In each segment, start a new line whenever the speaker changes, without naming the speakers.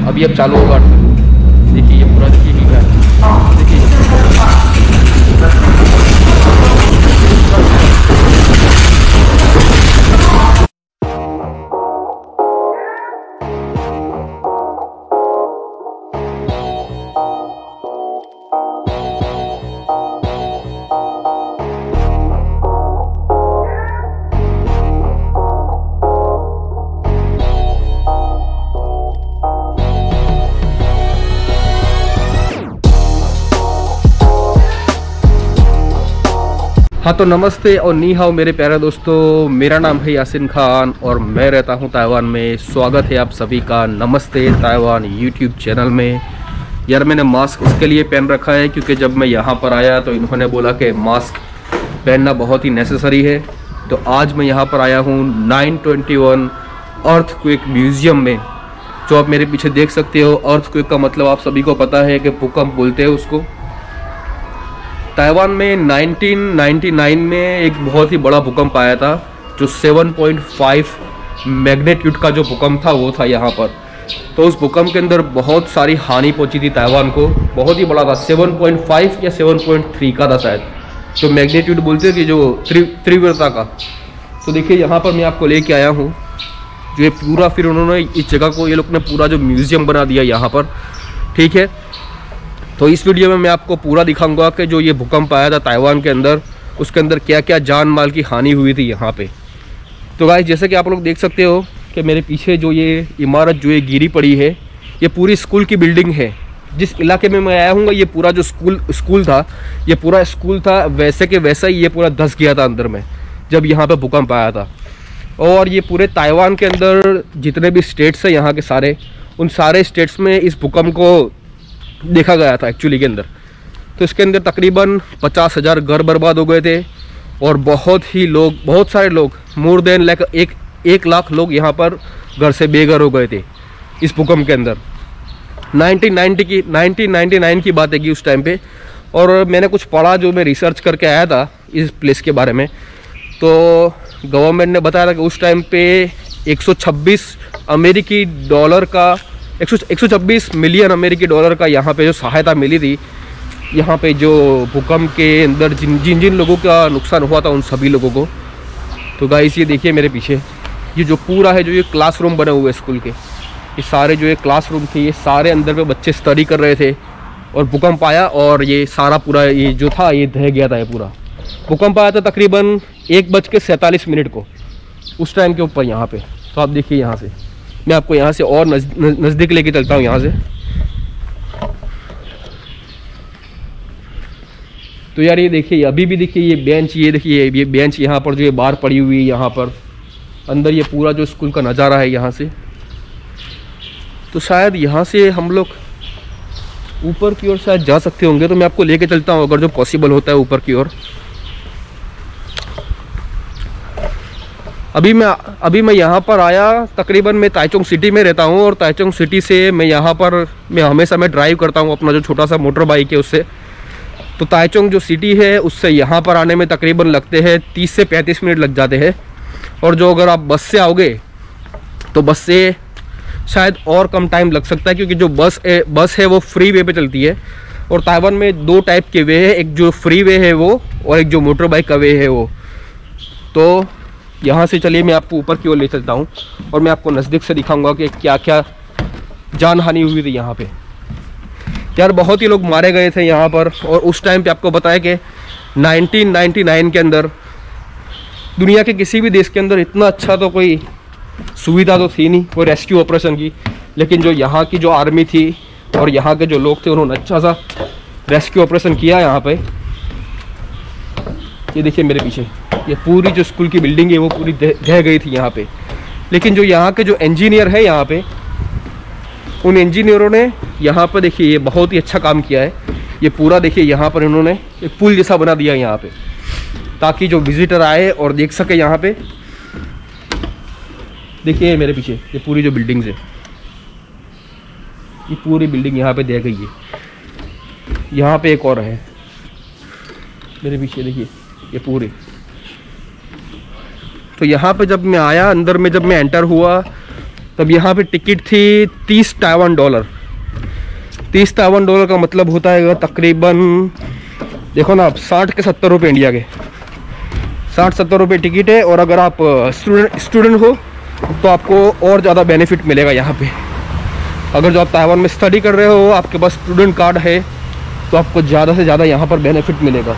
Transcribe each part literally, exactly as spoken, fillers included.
अभी अब चालू होगा। देखिए ये पूरा देखिए क्या है, देखिए हाँ तो नमस्ते और नी हाओ मेरे प्यारे दोस्तों, मेरा नाम है यासिन खान और मैं रहता हूँ ताइवान में। स्वागत है आप सभी का नमस्ते ताइवान यूट्यूब चैनल में। यार मैंने मास्क इसके लिए पहन रखा है क्योंकि जब मैं यहाँ पर आया तो इन्होंने बोला कि मास्क पहनना बहुत ही नेसेसरी है। तो आज मैं यहाँ पर आया हूँ nine twenty one earthquake museum में, जो आप मेरे पीछे देख सकते हो। अर्थक्वेक का मतलब आप सभी को पता है कि भूकंप बोलते हैं उसको। ताइवान में नाइनटीन नाइंटी नाइन में एक बहुत ही बड़ा भूकंप आया था, जो सेवन पॉइंट फाइव मैग्नीट्यूड का जो भूकंप था वो था यहाँ पर। तो उस भूकंप के अंदर बहुत सारी हानि पहुँची थी ताइवान को, बहुत ही बड़ा था, सेवन पॉइंट फाइव या सेवन पॉइंट थ्री का था शायद, जो मैग्नीट्यूड बोलते हैं कि जो तीव्रता का। तो देखिए यहाँ पर मैं आपको लेके आया हूँ जो ये पूरा, फिर उन्होंने इस जगह को ये लोग ने पूरा जो म्यूज़ियम बना दिया यहाँ पर, ठीक है। तो इस वीडियो में मैं आपको पूरा दिखाऊंगा कि जो ये भूकंप आया था ताइवान के अंदर, उसके अंदर क्या क्या जान माल की हानि हुई थी यहाँ पे। तो गाइस जैसे कि आप लोग देख सकते हो कि मेरे पीछे जो ये इमारत जो ये गिरी पड़ी है, ये पूरी स्कूल की बिल्डिंग है। जिस इलाके में मैं आया हूँ ये पूरा जो स्कूल स्कूल था, ये पूरा स्कूल था, वैसे के वैसा ही ये पूरा धंस गया था अंदर में जब यहाँ पर भूकंप आया था। और ये पूरे ताइवान के अंदर जितने भी स्टेट्स हैं यहाँ के सारे, उन सारे स्टेट्स में इस भूकंप को देखा गया था एक्चुअली के अंदर। तो इसके अंदर तकरीबन पचास हज़ार घर बर्बाद हो गए थे और बहुत ही लोग, बहुत सारे लोग, मोर देन लाइक एक एक लाख लोग यहाँ पर घर से बेघर हो गए थे इस भूकंप के अंदर। नाइनटीन नाइंटी की नाइनटीन नाइंटी नाइन की बात है कि उस टाइम पे। और मैंने कुछ पढ़ा, जो मैं रिसर्च करके आया था इस प्लेस के बारे में, तो गवर्नमेंट ने बताया था कि उस टाइम पे एक सौ छब्बीस अमेरिकी डॉलर का एक सौ छब्बीस मिलियन अमेरिकी डॉलर का यहाँ पे जो सहायता मिली थी, यहाँ पे जो भूकंप के अंदर जिन जिन जिन लोगों का नुकसान हुआ था उन सभी लोगों को। तो गाइस ये देखिए मेरे पीछे ये जो पूरा है, जो ये क्लासरूम बने हुए स्कूल के, ये सारे जो ये क्लासरूम थे, ये सारे अंदर पे बच्चे स्टडी कर रहे थे और भूकंप आया और ये सारा पूरा ये जो था ये ढह गया था। ये पूरा भूकंप आया था तकरीबन एक बज के सैंतालीस मिनट को उस टाइम के ऊपर यहाँ पे। तो आप देखिए यहाँ से मैं आपको यहाँ से और नज़दीक लेके चलता हूँ यहाँ से। तो यार ये देखिए अभी भी देखिए ये बेंच, ये देखिए ये बेंच यहाँ पर जो ये बाहर पड़ी हुई है, यहाँ पर अंदर ये पूरा जो स्कूल का नज़ारा है यहाँ से। तो शायद यहाँ से हम लोग ऊपर की ओर शायद जा सकते होंगे, तो मैं आपको लेके चलता हूँ अगर जो पॉसिबल होता है ऊपर की ओर। अभी मैं अभी मैं यहाँ पर आया, तकरीबन मैं ताइचुंग सिटी में रहता हूँ और ताइचुंग सिटी से मैं यहाँ पर मैं हमेशा मैं ड्राइव करता हूँ अपना जो छोटा सा मोटर बाइक है उससे। तो ताइचुंग जो सिटी है उससे यहाँ पर आने में तकरीबन लगते हैं तीस से पैंतीस मिनट लग जाते हैं। और जो अगर आप बस से आओगे तो बस से शायद और कम टाइम लग सकता है, क्योंकि जो बस है बस है वो फ्री वे पे चलती है। और ताइवान में दो टाइप के वे है, एक जो फ्री वे है वो, और एक जो मोटर बाइक का वे है वो। तो यहाँ से चलिए मैं आपको ऊपर की ओर ले चलता हूँ और मैं आपको नज़दीक से दिखाऊंगा कि क्या क्या जान हानि हुई थी यहाँ पे। यार बहुत ही लोग मारे गए थे यहाँ पर। और उस टाइम पे आपको बताया कि नाइनटीन नाइंटी नाइन के अंदर दुनिया के किसी भी देश के अंदर इतना अच्छा तो कोई सुविधा तो थी नहीं कोई रेस्क्यू ऑपरेशन की, लेकिन जो यहाँ की जो आर्मी थी और यहाँ के जो लोग थे उन्होंने अच्छा सा रेस्क्यू ऑपरेशन किया यहाँ पे। ये देखिए मेरे पीछे ये पूरी जो स्कूल की बिल्डिंग है वो पूरी ढह गई थी यहाँ पे। लेकिन जो यहाँ के जो इंजीनियर है यहाँ पे, उन इंजीनियरों ने यहाँ पर देखिए ये बहुत ही अच्छा काम किया है। ये पूरा देखिए यहाँ पर इन्होंने एक पुल जैसा बना दिया यहाँ पे, ताकि जो विजिटर आए और देख सके यहाँ पे। देखिए मेरे पीछे ये पूरी जो बिल्डिंग्स है, ये पूरी बिल्डिंग यहाँ पे दे गई है। यहाँ पे एक और है मेरे पीछे, देखिए ये पूरी। तो यहाँ पे जब मैं आया अंदर में, जब मैं एंटर हुआ तब यहाँ पे टिकट थी तीस ताइवान डॉलर। तीस ताइवान डॉलर का मतलब होता है तकरीबन, देखो ना आप, साठ के सत्तर रुपये इंडिया के, साठ सत्तर रुपये टिकट है। और अगर आप स्टूडेंट स्टूडेंट हो तो आपको और ज़्यादा बेनिफिट मिलेगा यहाँ पे। अगर जो आप ताइवान में स्टडी कर रहे हो, आपके पास स्टूडेंट कार्ड है, तो आपको ज़्यादा से ज़्यादा यहाँ पर बेनिफिट मिलेगा।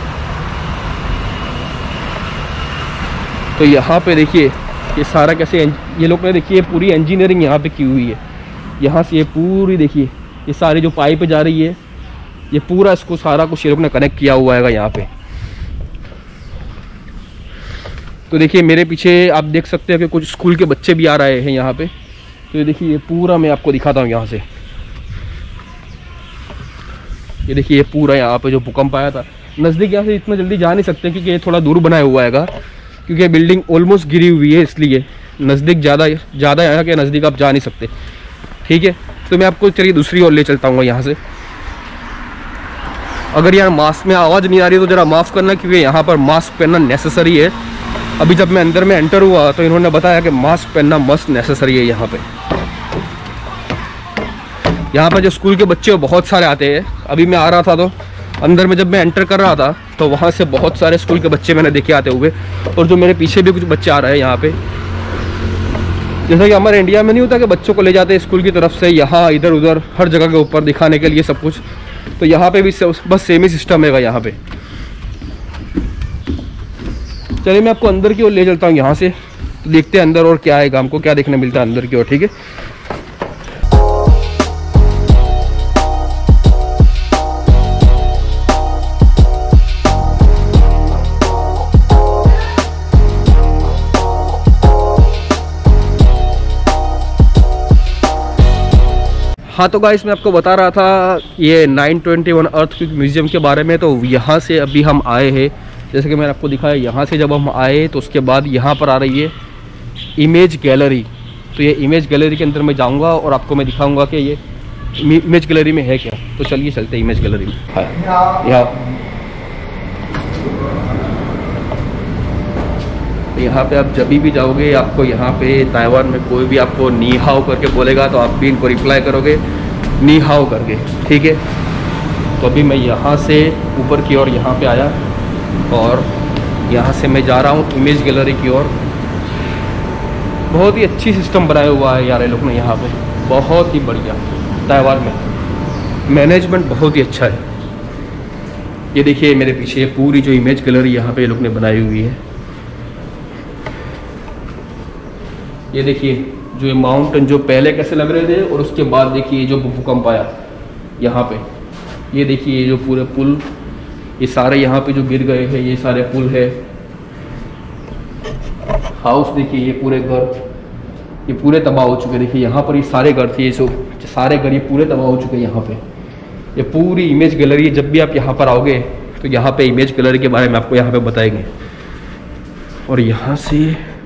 तो यहाँ पे देखिए ये सारा कैसे, ये लोग ने देखिए पूरी इंजीनियरिंग यहाँ पे की हुई है। यहाँ से ये पूरी देखिए ये सारी जो पाइप जा रही है, ये पूरा इसको सारा कुछ ये लोग ने कनेक्ट किया हुआ है यहाँ पे। तो देखिए मेरे पीछे आप देख सकते हैं कि कुछ स्कूल के बच्चे भी आ रहे हैं यहाँ पे। तो ये देखिए ये पूरा मैं आपको दिखाता हूँ यहाँ से। ये देखिए ये पूरा यहाँ पे जो भूकंप आया था, नज़दीक यहाँ से इतना जल्दी जा नहीं सकते क्योंकि ये थोड़ा दूर बनाया हुआ है, क्योंकि बिल्डिंग ऑलमोस्ट गिरी हुई है, इसलिए नज़दीक ज़्यादा ज़्यादा यहाँ के नज़दीक आप जा नहीं सकते। ठीक है, तो मैं आपको चलिए दूसरी ओर ले चलता हूँ यहाँ से। अगर यार मास्क में आवाज़ नहीं आ रही तो ज़रा माफ़ करना, क्योंकि यहाँ पर मास्क पहनना नेसेसरी है। अभी जब मैं अंदर में एंटर हुआ तो इन्होंने बताया कि मास्क पहनना मस्ट नेसेसरी है यहाँ पे। यहाँ पर जो स्कूल के बच्चे बहुत सारे आते हैं। अभी मैं आ रहा था तो अंदर में जब मैं एंटर कर रहा था तो वहाँ से बहुत सारे स्कूल के बच्चे मैंने देखे आते हुए, और जो मेरे पीछे भी कुछ बच्चे आ रहे हैं यहाँ पे। जैसा कि हमारे इंडिया में नहीं होता कि बच्चों को ले जाते हैं स्कूल की तरफ से यहाँ इधर उधर हर जगह के ऊपर दिखाने के लिए सब कुछ, तो यहाँ पे भी बस सेम ही सिस्टम है यहाँ पे। चलिए मैं आपको अंदर की ओर ले चलता हूँ यहाँ से, तो देखते हैं अंदर और क्या है, हमको क्या देखने मिलता है अंदर की ओर। ठीक है, हाँ तो गाइस मैं आपको बता रहा था ये nine twenty one earthquake museum के बारे में। तो यहाँ से अभी हम आए हैं, जैसे कि मैंने आपको दिखाया, यहाँ से जब हम आए तो उसके बाद यहाँ पर आ रही है इमेज गैलरी। तो ये इमेज गैलरी के अंदर मैं जाऊँगा और आपको मैं दिखाऊँगा कि ये इमेज गैलरी में है क्या। तो चलिए चलते हैं इमेज गैलरी में। यहाँ यहाँ पे आप जब भी जाओगे, आपको यहाँ पे ताइवान में कोई भी आपको नी हाओ करके बोलेगा तो आप भी इनको रिप्लाई करोगे नी हाओ करके। ठीक है, तो अभी मैं यहाँ से ऊपर की ओर यहाँ पे आया और यहाँ से मैं जा रहा हूँ इमेज गैलरी की ओर। बहुत ही अच्छी सिस्टम बनाया हुआ है यार ये लोग ने यहाँ पे, बहुत ही बढ़िया। ताइवान में मैनेजमेंट बहुत ही अच्छा है। ये देखिए मेरे पीछे पूरी जो इमेज गैलरी यहाँ पे ये लोग ने बनाई हुई है। ये देखिए जो ये माउंटेन जो पहले कैसे लग रहे थे और उसके बाद देखिए जो भूकंप आया यहाँ पे। ये देखिए ये जो पूरे पुल, ये सारे यहाँ पे जो गिर गए हैं, ये सारे पुल है। हाउस देखिए, ये पूरे घर ये पूरे तबाह हो चुके। देखिए यहाँ पर ये सारे घर थे, ये जो सारे घर ये पूरे तबाह हो चुके हैं यहाँ पे। ये पूरी इमेज गैलरी, जब भी आप यहाँ पर आओगे तो यहाँ पे इमेज गैलरी के बारे में आपको यहाँ पे बताएंगे। और यहाँ से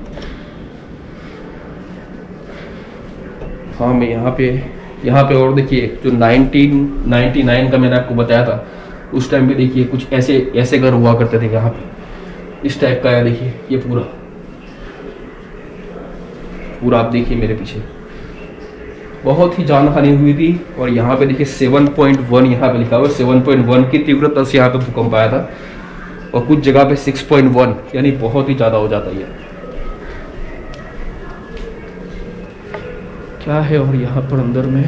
हाँ मैं यहाँ पे यहाँ पे और देखिए जो नाइनटीन नाइंटी नाइन का मैंने आपको बताया था, उस टाइम पे देखिए कुछ ऐसे ऐसे घर हुआ करते थे यहाँ पे, इस टाइप का है। देखिए ये पूरा पूरा आप देखिए मेरे पीछे, बहुत ही जान हानि हुई थी। और यहाँ पे देखिए सेवन पॉइंट वन यहाँ पे लिखा हुआ है, सेवन पॉइंट वन की तीव्रता से यहाँ पे भूकंप आया था। और कुछ जगह पे सिक्स पॉइंट वन, यानी बहुत ही ज़्यादा हो जाता है। क्या है और यहाँ पर अंदर में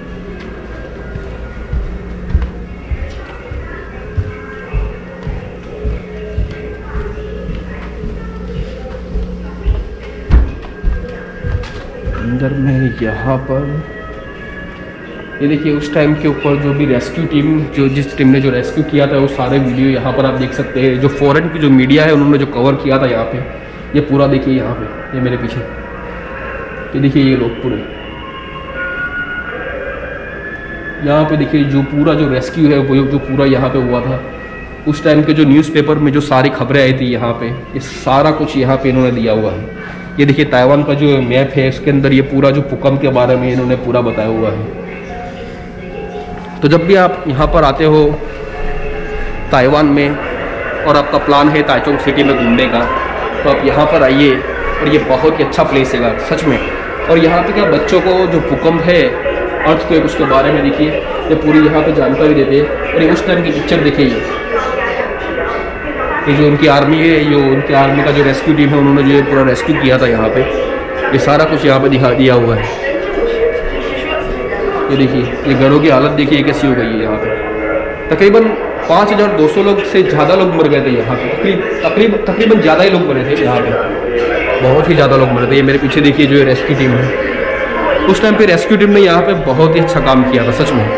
अंदर में यहाँ पर ये देखिए उस टाइम के ऊपर जो भी रेस्क्यू टीम जो जिस टीम ने जो रेस्क्यू किया था वो सारे वीडियो यहाँ पर आप देख सकते हैं। जो फॉरेन की जो मीडिया है उन्होंने जो कवर किया था यहाँ पे, ये पूरा देखिए यहाँ पे, ये मेरे पीछे ये देखिए ये लोग पूरे यहाँ पे देखिए जो पूरा जो रेस्क्यू है वो जो पूरा यहाँ पे हुआ था उस टाइम के जो न्यूज़पेपर में जो सारी खबरें आई थी यहाँ पे, ये सारा कुछ यहाँ पे इन्होंने दिया हुआ है। ये देखिए ताइवान का जो मैप है उसके अंदर ये पूरा जो भूकंप के बारे में इन्होंने पूरा बताया हुआ है। तो जब भी आप यहाँ पर आते हो ताइवान में और आपका प्लान है ताइचुंग सिटी में घूमने का, तो आप यहाँ पर आइए। और ये बहुत ही अच्छा प्लेस है सच में। और यहाँ पे क्या बच्चों को जो भूकंप है अर्थक्वेक उसके बारे में देखिए, ये पूरी यहाँ पे जानकारी देते हैं। और ये उस टाइम की पिक्चर देखिए, ये जो उनकी आर्मी है, जो उनकी आर्मी का जो रेस्क्यू टीम है, उन्होंने जो पूरा रेस्क्यू किया था यहाँ पे, ये सारा कुछ यहाँ पे दिखा दिया हुआ है। ये देखिए, ये घरों की हालत देखिए कैसी हो गई है। यहाँ पे तकरीबन पाँच हज़ार दो सौ लोग से ज़्यादा लोग मर गए थे यहाँ पे, तकरीबन तकरीबन ज़्यादा ही लोग मरे थे यहाँ पे, बहुत ही ज़्यादा लोग मरे थे। ये मेरे पीछे देखिए जो रेस्क्यू टीम है, उस टाइम पे रेस्क्यू टीम ने यहाँ पे बहुत ही अच्छा काम किया था सच में।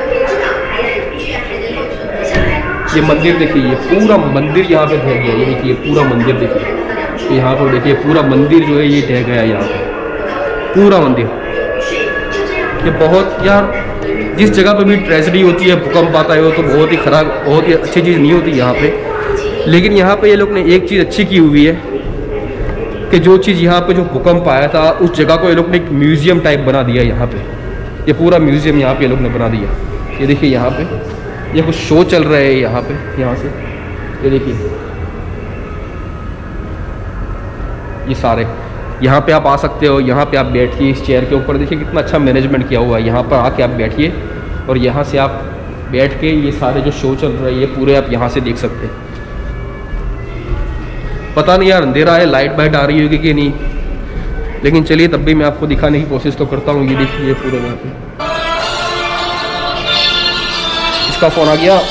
ये मंदिर देखिए, ये पूरा मंदिर यहाँ पे ढह गया। ये देखिए पूरा मंदिर देखिए, यहाँ पर देखिए पूरा मंदिर जो है ये ढह गया यहाँ पे, पूरा मंदिर। ये बहुत यार, जिस जगह पे भी ट्रेजेडी होती है, भूकंप आता है, वो तो बहुत ही खराब, बहुत ही अच्छी चीज़ नहीं होती यहाँ पे। लेकिन यहाँ पे ये लोग ने एक चीज़ अच्छी की हुई है कि जो चीज़ यहाँ पे जो भूकंप आया था उस जगह को ये लोग ने एक म्यूज़ियम टाइप बना दिया यहाँ पे। ये पूरा म्यूज़ियम यहाँ पे ये लोग ने बना दिया। ये देखिए यहाँ पे ये कुछ शो चल रहे हैं यहाँ पे, यहाँ से ये देखिए, ये सारे यहाँ पे आप आ सकते हो। यहाँ पे आप बैठिए इस चेयर के ऊपर, देखिए कितना अच्छा मैनेजमेंट किया हुआ है। यहाँ पर आके आप बैठिए और यहाँ से आप बैठ के ये सारे जो शो चल रहे हैं ये पूरे आप यहाँ से देख सकते हैं। पता नहीं यार, अंधेरा है, लाइट वाइट आ रही होगी कि नहीं, लेकिन चलिए तब भी मैं आपको दिखाने की कोशिश तो करता हूँ। ये देखिए ये पूरे यहाँ पे, इसका फोन आ गया।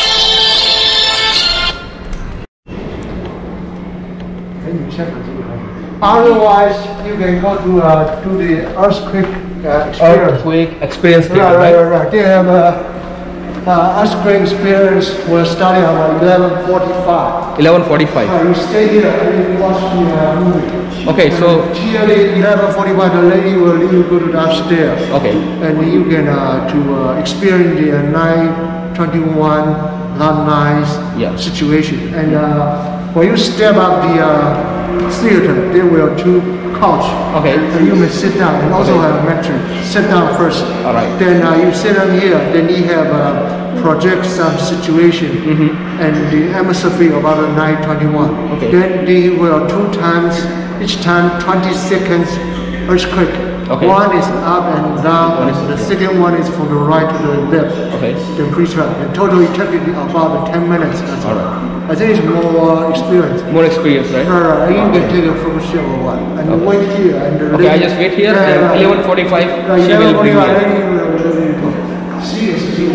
Otherwise, you can go to uh, to the earthquake uh, experience.
Earthquake experience.
Right, right, right, right. They have a uh, earthquake experience. We're starting at eleven forty-five.
eleven forty-five.
Uh, you stay here and you watch the uh, movie.
Okay,
and
so
here at eleven forty-five, the lady will leave you go to the upstairs.
Okay.
And you can uh, to uh, experience the uh, nine twenty-one landmines
Yeah.
situation. And uh, when you step up the uh, theater, there were two couch.
Okay.
And you may sit down and also
Okay.
have a mattress. Sit down first.
All right.
Then uh, you sit down here. Then you have uh, project some situation
Mm-hmm.
and the atmosphere about the nine twenty-one.
Okay.
Then they will two times each time twenty seconds earthquake.
Okay.
One is up and down.
One is-
the second one is from the right to the left.
Okay.
The preach right. And total it took it about ten minutes. That's
All right.
I think it's more experience.
More experience, right?
Right, right. You can take a photo show or what. And you wait here. And the
Okay, I
lady-
just wait here.
Yeah,
and
right.
eleven forty-five.
Right,
She
eleven
will bring
forty-five,
me.
lady will- See, see,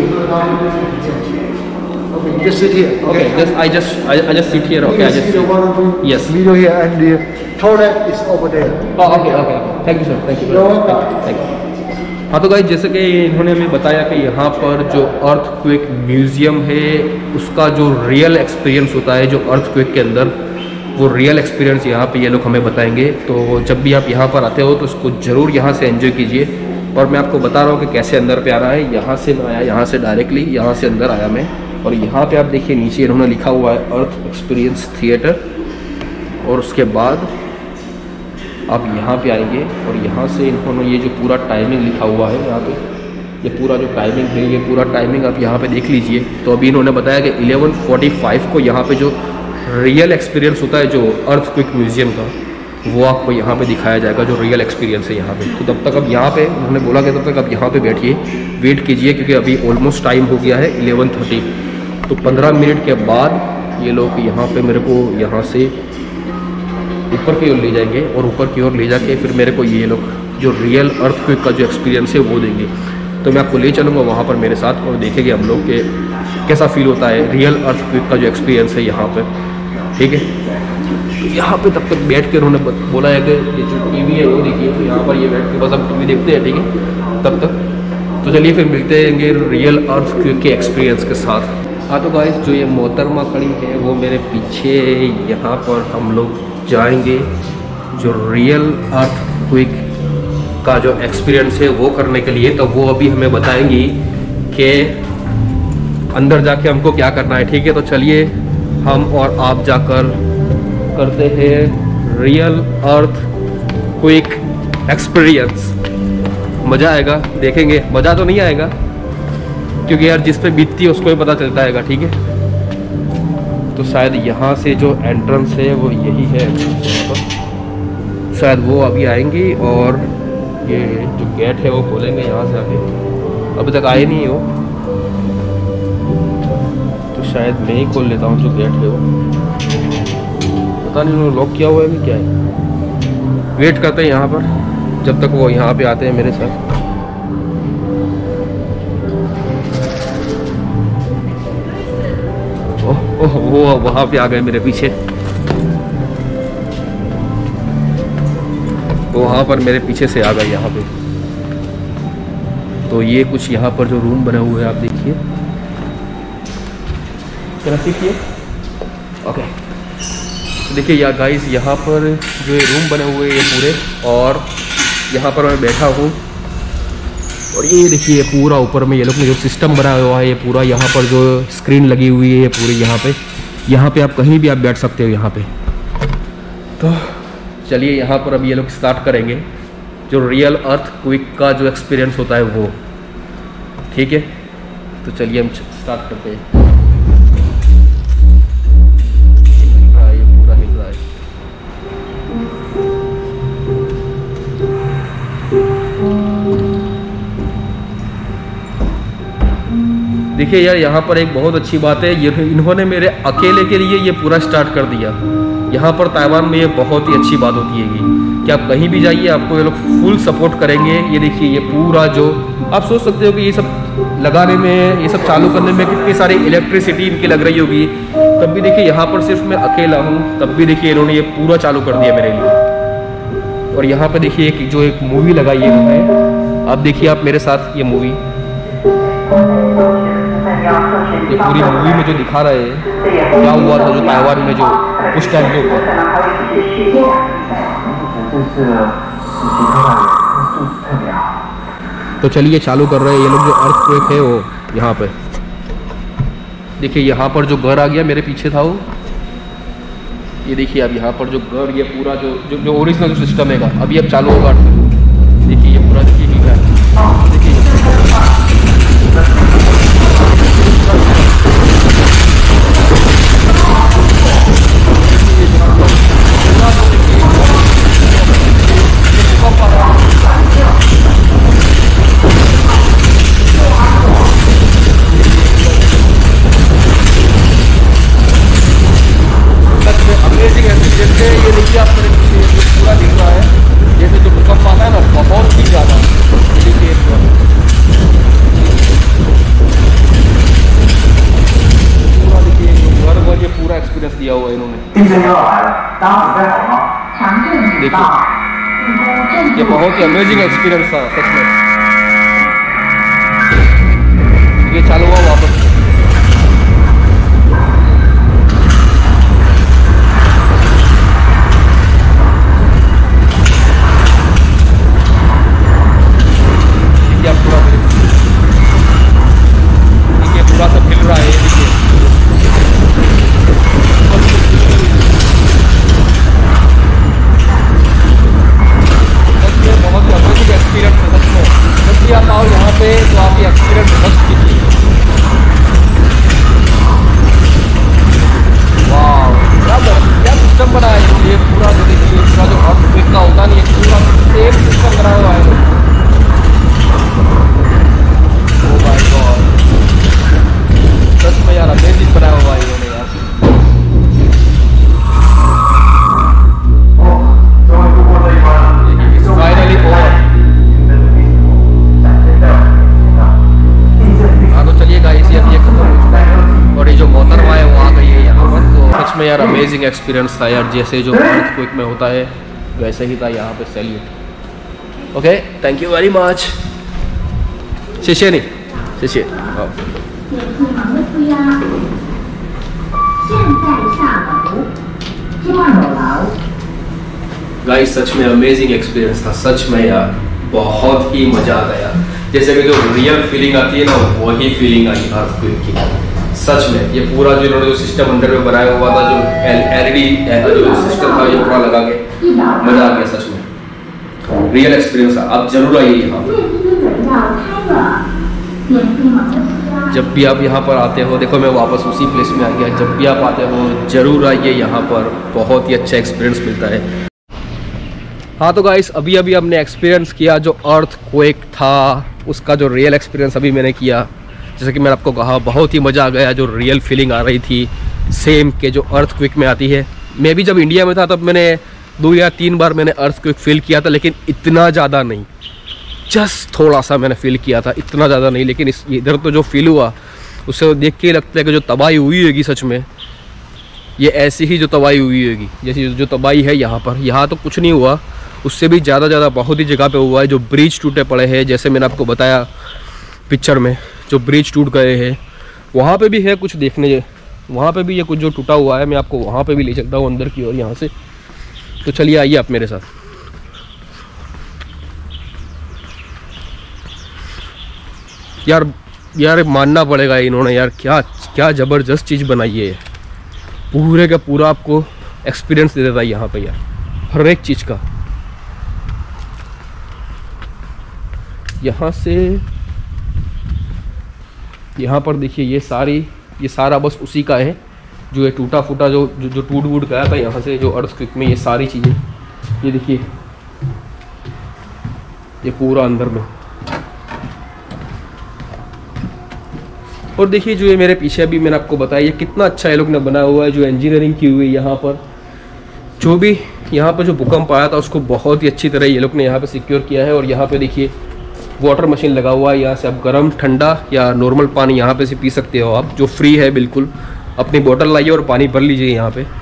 okay, just sit here.
Okay, just I just I, I just sit here.
You
Okay, I
can
just
see the
sit.
one of the
Yes.
video here, and the toilet is over there.
Oh, okay, okay. Thank you, sir. Thank you.
You're
very much.
welcome.
Thank you. हाँ तो guys, जैसे कि इन्होंने हमें बताया कि यहाँ पर जो अर्थक्वेक म्यूज़ियम है उसका जो रियल एक्सपीरियंस होता है जो अर्थक्वेक के अंदर, वो रियल एक्सपीरियंस यहाँ पे ये लोग हमें बताएंगे। तो जब भी आप यहाँ पर आते हो तो इसको ज़रूर यहाँ से एंजॉय कीजिए। और मैं आपको बता रहा हूँ कि कैसे अंदर पे आना है। यहाँ से मैं आया, यहाँ से डायरेक्टली यहाँ से अंदर आया मैं। और यहाँ पे आप देखिए नीचे इन्होंने लिखा हुआ है अर्थ एक्सपीरियंस थिएटर। और उसके बाद आप यहाँ पे आएंगे और यहाँ से इन्होंने ये जो पूरा टाइमिंग लिखा हुआ है यहाँ पे, ये पूरा जो टाइमिंग है ये पूरा टाइमिंग आप यहाँ पे देख लीजिए। तो अभी इन्होंने बताया कि इलेवन फोर्टी फाइव को यहाँ पे जो रियल एक्सपीरियंस होता है जो अर्थक्वेक म्यूज़ियम का, वो आपको यहाँ पे दिखाया जाएगा, जो रियल एक्सपीरियंस है यहाँ पे। तो तब तक अब यहाँ पे उन्होंने बोला कि तब तक आप यहाँ पे बैठिए, वेट कीजिए, क्योंकि अभी ऑलमोस्ट टाइम हो गया है इलेवन थर्टी। तो पंद्रह मिनट के बाद ये लोग यहाँ पे मेरे को यहाँ से ऊपर की ओर ले जाएंगे और ऊपर की ओर ले जाके फिर मेरे को ये लोग जो रियल अर्थक्वेक का जो एक्सपीरियंस है वो देंगे। तो मैं आपको ले चलूँगा वहाँ पर मेरे साथ और देखेंगे हम लोग कि कैसा फील होता है रियल अर्थक्वेक का जो एक्सपीरियंस है यहाँ पर। ठीक है, तो यहाँ पे तब तक बैठ के उन्होंने बोला है कि ये जो टीवी है वो देखिए, तो यहाँ पर ये बैठ के बस हम टीवी देखते हैं। ठीक है, तब तक तो चलिए फिर मिलते हैं रियल अर्थक्वेक के एक्सपीरियंस के साथ। हाँ तो गाइस, जो ये मोहतरमा खड़ी है वो मेरे पीछे, यहाँ पर हम लोग जाएंगे जो रियल अर्थक्वेक का जो एक्सपीरियंस है वो करने के लिए। तो वो अभी हमें बताएंगी कि अंदर जाके हमको क्या करना है। ठीक है, तो चलिए हम और आप जाकर करते हैं रियल अर्थक्वेक एक्सपीरियंस। मज़ा आएगा, देखेंगे। मज़ा तो नहीं आएगा क्योंकि यार जिस पे बीतती है उसको ही पता चलता है। ठीक है, तो शायद यहाँ से जो एंट्रेंस है वो यही है, शायद वो अभी आएंगी और ये जो गेट है वो खोलेंगे यहाँ से आके। अभी तक आए नहीं हो तो शायद मैं ही खोल लेता हूँ जो गेट है वो। पता नहीं उन्होंने लॉक किया हुआ है कि क्या है। वेट करते हैं यहाँ पर जब तक वो यहाँ पे आते हैं मेरे साथ। ओह ओह वो वहाँ पे आ गए मेरे पीछे। वो वहाँ पर मेरे पीछे से आ गए यहाँ पे। तो ये कुछ यहाँ पर जो रूम बने हुए हैं आप देखिए, जरा सीखिए। ओके देखिए या गाइस यहाँ पर जो ये रूम बने हुए हैं ये पूरे, और यहाँ पर मैं बैठा हूँ और ये देखिए पूरा ऊपर में ये लोग ने जो सिस्टम बनाया हुआ है ये पूरा, यहाँ पर जो स्क्रीन लगी हुई है ये पूरी यहाँ पे यहाँ पे आप कहीं भी आप बैठ सकते हो यहाँ पे। तो चलिए यहाँ पर अब ये लोग स्टार्ट करेंगे जो रियल अर्थ क्विक का जो एक्सपीरियंस होता है वो। ठीक है तो चलिए हम स्टार्ट करते हैं। ये पूरा हिल रहा है। देखिए यार यहाँ पर एक बहुत अच्छी बात है, ये इन्होंने मेरे अकेले के लिए ये पूरा स्टार्ट कर दिया। यहाँ पर ताइवान में ये बहुत ही अच्छी बात होती है कि आप कहीं भी जाइए आपको ये लोग फुल सपोर्ट करेंगे। ये देखिए ये पूरा जो आप सोच सकते हो कि ये सब लगाने में, ये सब चालू करने में कितनी सारी इलेक्ट्रिसिटी इनकी लग रही होगी, तब भी देखिए यहाँ पर सिर्फ मैं अकेला हूँ, तब भी देखिए इन्होंने ये पूरा चालू कर दिया मेरे लिए। और यहाँ पर देखिए एक जो एक मूवी लगाई है इन्होंने, आप देखिए आप मेरे साथ ये मूवी, ये पूरी मूवी में जो दिखा रहे हैं क्या हुआ था जो ताइवान में जो उस टाइम के ऊपर। तो चलिए चालू कर रहे हैं ये लोग जो अर्थक्वेक है वो यहाँ पे। देखिए यहाँ पर जो घर आ गया मेरे पीछे था वो, ये देखिए अब यहाँ पर जो घर, ये पूरा जो जो, जो ओरिजिनल जो सिस्टम है अभी अब चालू होगा। देखिए ये पूरा देखिए हिल रहा है। देखिए अमेजिंग एक्सपीरियंस है। ये देखिए आप मेरे पीछे पूरा दिख रहा है, जैसे जो भूकंप आता है ना बहुत ही ज़्यादा। देखिए पूरा देखिए घर वर ये पूरा एक्सपीरियंस दिया हुआ है इन्होंने। देखिए ये बहुत ही अमेजिंग एक्सपीरियंस था सच में। ये चालू हुआ वापस। देखिए पूरा देखिए पूरा सब हिल रहा है। देखिए बहुत ही अमेजिंग एक्सपीरियंस है सच में। जब भी आप आओ यहाँ पे तो आप ये एक्सपीरियंस मस्त कीजिए। वाह क्या क्या सिस्टम बनाया है ये पूरा। जो देखिए पूरा जो अर्थक्वेक का होता नहीं है पूरा सेम सिस्टम बनाया हुआ है। ओ माय गॉड सच में यार अमेजिंग बनाया हुआ है इन्होंने यार। Finally over. हाँ तो चलिए गाइस ये अभी खत्म हो चुका है और ये जो मोहतरमा है वो आ गई है यहाँ पर। तो सच में यार अमेजिंग एक्सपीरियंस था यार, जैसे जो अर्थक्वेक में होता है वैसे ही था यहाँ पे। Salute. Okay thank you very much. 谢谢你，谢谢。好。गाइस सच में अमेजिंग एक्सपीरियंस था सच में यार, बहुत ही मजा आ गया। जैसे कि जो रियल फीलिंग आती है ना वही फीलिंग आई अर्थक्वेक की सच में। ये पूरा जो इन्होंने जो सिस्टम अंदर में बनाया हुआ था, जो एलईडी जो सिस्टम था ये पूरा लगा के मजा आ गया सच में। रियल एक्सपीरियंस था, आप जरूर आइए यहाँ। जब भी आप यहाँ पर आते हो, देखो मैं वापस उसी प्लेस में आ गया, जब भी आप आते हो जरूर आइए यहाँ पर, बहुत ही अच्छा एक्सपीरियंस मिलता है। हाँ तो गाइस, अभी अभी हमने एक्सपीरियंस किया जो अर्थक्वेक था, उसका जो रियल एक्सपीरियंस अभी मैंने किया। जैसे कि मैंने आपको कहा, बहुत ही मज़ा आ गया, जो रियल फीलिंग आ रही थी सेम के जो अर्थक्वेक में आती है। मैं भी जब इंडिया में था तब मैंने दो या तीन बार मैंने अर्थक्वेक फील किया था, लेकिन इतना ज़्यादा नहीं, जस्ट थोड़ा सा मैंने फील किया था, इतना ज़्यादा नहीं। लेकिन इस इधर तो जो फील हुआ उससे देख के ही लगता है कि जो तबाही हुई होगी सच में, ये ऐसी ही जो तबाही हुई होगी जैसी जो तबाही है यहाँ पर। यहाँ तो कुछ नहीं हुआ, उससे भी ज़्यादा ज़्यादा बहुत ही जगह पे हुआ है। जो ब्रिज टूटे पड़े हैं, जैसे मैंने आपको बताया पिक्चर में, जो ब्रिज टूट गए हैं, वहाँ पे भी है कुछ देखने, वहाँ पे भी ये कुछ जो टूटा हुआ है। मैं आपको वहाँ पे भी ले चलता हूँ अंदर की ओर यहाँ से। तो चलिए आइए आप मेरे साथ। यार यार मानना पड़ेगा इन्होंने, यार क्या क्या ज़बरदस्त चीज़ बनाई है। पूरे का पूरा आपको एक्सपीरियंस दे देता है यहाँ पे यार, हर एक चीज़ का। यहाँ से यहाँ पर देखिए, ये सारी ये सारा बस उसी का है, जो ये टूटा फूटा जो जो, जो टूट वूट गया था यहाँ से, जो अर्थक्वेक में, ये सारी चीज़ें। ये देखिए, ये पूरा अंदर में। और देखिए जो ये मेरे पीछे अभी मैंने आपको बताया, ये कितना अच्छा ये लोग ने बनाया हुआ है, जो इंजीनियरिंग की हुई है यहाँ पर। जो भी यहाँ पर जो भूकंप आया था उसको बहुत ही अच्छी तरह ये लोग ने यहाँ पे सिक्योर किया है। और यहाँ पे देखिए वाटर मशीन लगा हुआ है, यहाँ से आप गर्म ठंडा या नॉर्मल पानी यहाँ पे से पी सकते हो आप, जो फ्री है बिल्कुल। अपनी बोतल लाइए और पानी भर लीजिए यहाँ पे।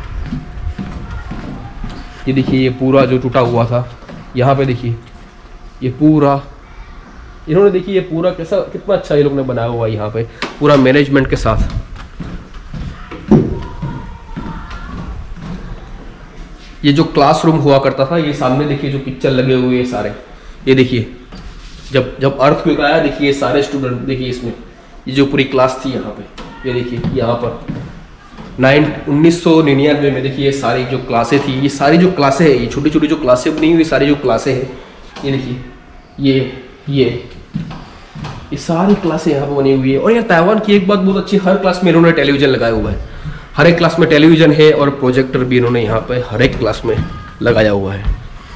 ये देखिए, ये पूरा जो टूटा हुआ था यहाँ पे देखिए, ये पूरा इन्होंने देखिए ये पूरा कैसा कितना अच्छा ये लोग ने बनाया हुआ है यहाँ पे, पूरा मैनेजमेंट के साथ। ये जो क्लासरूम हुआ करता था, ये सामने देखिए जो पिक्चर लगे हुए हैं सारे, ये देखिए जब जब अर्थक्वेक आया, देखिए ये सारे स्टूडेंट देखिए इसमें, ये जो पूरी क्लास थी यहाँ पे, ये देखिए यहाँ पर नाइन उन्नीस सौ निन्यानवे में देखिए ये सारी जो क्लासें थी, ये सारी जो क्लासें हैं, ये छोटी छोटी जो क्लासें बनी हुई सारी जो क्लासें हैं, ये देखिए ये ये ये सारी क्लासें यहाँ पर बनी हुई है। और यार ताइवान की एक बात बहुत अच्छी, हर क्लास में इन्होंने टेलीविजन लगाया हुआ है, हर एक क्लास में टेलीविजन है और प्रोजेक्टर भी इन्होंने यहाँ पे हर एक क्लास में लगाया हुआ है।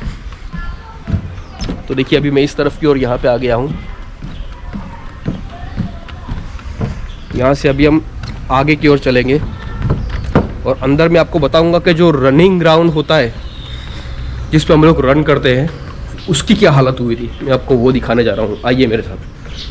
तो देखिए अभी मैं इस तरफ की ओर यहाँ पे आ गया हूँ। यहाँ से अभी हम आगे की ओर चलेंगे और अंदर में आपको बताऊंगा कि जो रनिंग ग्राउंड होता है जिस पे हम लोग रन करते हैं, उसकी क्या हालत हुई थी, मैं आपको वो दिखाने जा रहा हूँ। आइए मेरे साथ।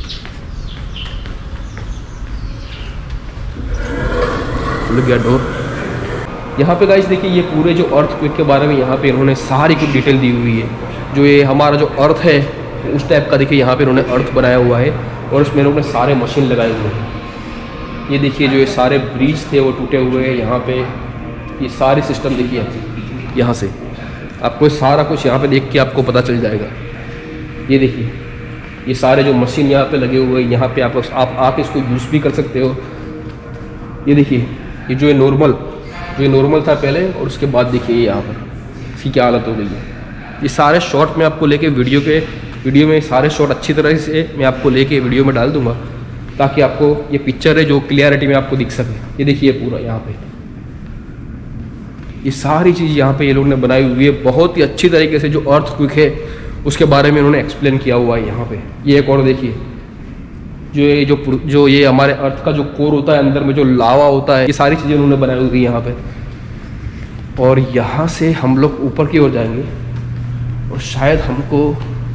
खुल गया डोर। यहाँ पे गाइस देखिए, ये पूरे जो अर्थक्वेक के बारे में यहाँ पे इन्होंने सारी कुछ डिटेल दी हुई है। जो ये हमारा जो अर्थ है उस टाइप का देखिए यहाँ पे इन्होंने अर्थ बनाया हुआ है, और इसमें इन्होंने सारे मशीन लगाए हुए हैं। ये देखिए जो ये सारे ब्रिज थे वो टूटे हुए हैं यहाँ पे, ये सारे सिस्टम देखिए यहाँ से आपको सारा कुछ यहाँ पे देख के आपको पता चल जाएगा। ये देखिए ये सारे जो मशीन यहाँ पे लगे हुए हैं, यहाँ पे आप आप आप इसको यूज़ भी कर सकते हो। ये देखिए ये जो है नॉर्मल जो ये नॉर्मल था पहले, और उसके बाद देखिए ये यहाँ पर इसकी क्या हालत हो गई है। ये सारे शॉट में आपको लेके वीडियो के वीडियो में सारे शॉट अच्छी तरह से मैं आपको लेके वीडियो में डाल दूंगा, ताकि आपको ये पिक्चर है जो क्लियरिटी में आपको दिख सके। ये देखिए पूरा यहाँ पे ये सारी चीज़ यहाँ पे ये लोग ने बनाई हुई है, बहुत ही अच्छी तरीके से। जो अर्थक्वेक है उसके बारे में इन्होंने एक्सप्लेन किया हुआ है यहाँ पे। ये एक और देखिए जो ये जो जो ये हमारे अर्थ का जो कोर होता है, अंदर में जो लावा होता है, ये सारी चीज़ें उन्होंने बनाई हुई है यहाँ पे। और यहाँ से हम लोग ऊपर की ओर जाएंगे और शायद हमको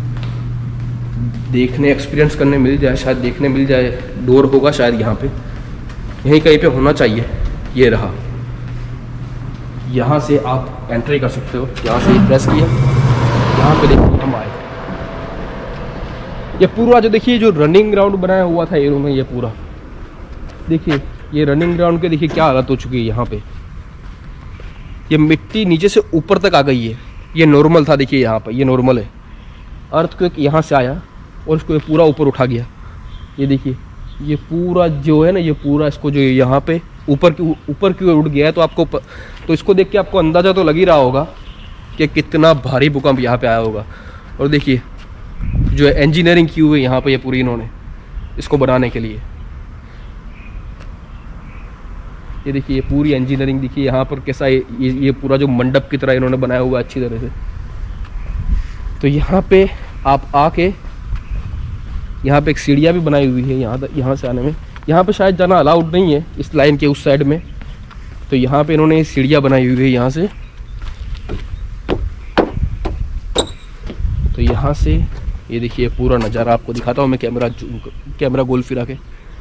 देखने एक्सपीरियंस करने मिल जाए, शायद देखने मिल जाए। डोर होगा शायद यहाँ पे, यहीं कहीं पे होना चाहिए। ये रहा, यहाँ से आप एंट्री कर सकते हो। यहाँ से प्रेस किया, यहाँ पे देखिए हम आए। ये पूरा जो देखिए जो रनिंग ग्राउंड बनाया हुआ था ये रूम में, ये पूरा देखिए ये रनिंग ग्राउंड के देखिए क्या हालत हो चुकी है यहाँ पे। ये मिट्टी नीचे से ऊपर तक आ गई है। ये नॉर्मल था, देखिए यहाँ पर ये नॉर्मल है। अर्थक्वेक यहाँ से आया और इसको ये पूरा ऊपर उठा गया। ये देखिए ये पूरा जो है ना, ये पूरा इसको जो यहाँ पे ऊपर की ऊपर की ओर उठ गया है। तो आपको तो इसको देख के आपको अंदाज़ा तो लग ही रहा होगा कि कितना भारी भूकंप यहाँ पे आया होगा। और देखिए जो है इंजीनियरिंग की हुई है यहाँ पे ये पूरी इन्होंने इसको बनाने के लिए। ये देखिए ये पूरी इंजीनियरिंग देखिए यहाँ पर कैसा ये ये पूरा जो मंडप की तरह इन्होंने बनाया हुआ है अच्छी तरह से। तो यहाँ पे आप आके, यहाँ पे एक सीढ़ियाँ भी बनाई हुई है यहाँ यहाँ से आने में। यहाँ पे शायद जाना अलाउड नहीं है इस लाइन के उस साइड में, तो यहाँ पे इन्होंने सीढ़ियाँ बनाई हुई है यहाँ से। तो यहाँ से ये देखिए पूरा नज़ारा आपको दिखाता हूँ मैं, कैमरा कैमरा गोल फिरा के।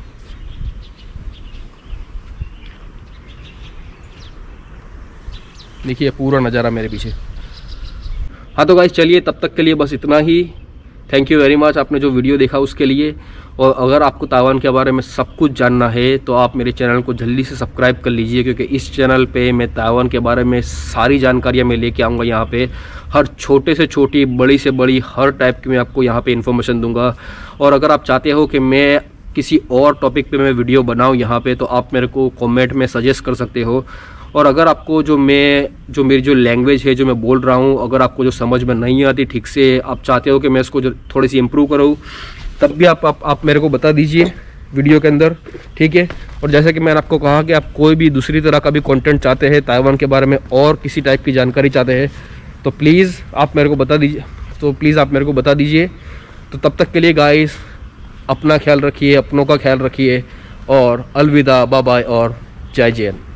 देखिए पूरा नज़ारा मेरे पीछे। हाँ तो गाइस चलिए तब तक के लिए बस इतना ही। थैंक यू वेरी मच आपने जो वीडियो देखा उसके लिए। और अगर आपको ताइवान के बारे में सब कुछ जानना है तो आप मेरे चैनल को जल्दी से सब्सक्राइब कर लीजिए, क्योंकि इस चैनल पे मैं ताइवान के बारे में सारी जानकारियाँ मैं लेके आऊँगा। यहाँ पे हर छोटे से छोटी, बड़ी से बड़ी, हर टाइप की मैं आपको यहाँ पे इन्फॉर्मेशन दूंगा। और अगर आप चाहते हो कि मैं किसी और टॉपिक पे मैं वीडियो बनाऊँ यहाँ पे, तो आप मेरे को कॉमेंट में सजेस्ट कर सकते हो। और अगर आपको जो मैं जो मेरी जो लैंग्वेज है जो मैं बोल रहा हूँ, अगर आपको जो समझ में नहीं आती ठीक से, आप चाहते हो कि मैं इसको जो थोड़ी सी इम्प्रूव करूँ, तब भी आप, आप आप मेरे को बता दीजिए वीडियो के अंदर, ठीक है। और जैसा कि मैंने आपको कहा कि आप कोई भी दूसरी तरह का भी कंटेंट चाहते हैं ताइवान के बारे में और किसी टाइप की जानकारी चाहते हैं, तो प्लीज़ आप मेरे को बता दीजिए तो प्लीज़ आप मेरे को बता दीजिए। तो तब तक के लिए गाइस अपना ख्याल रखिए, अपनों का ख्याल रखिए, और अलविदा, बाय बाय और जय जैन।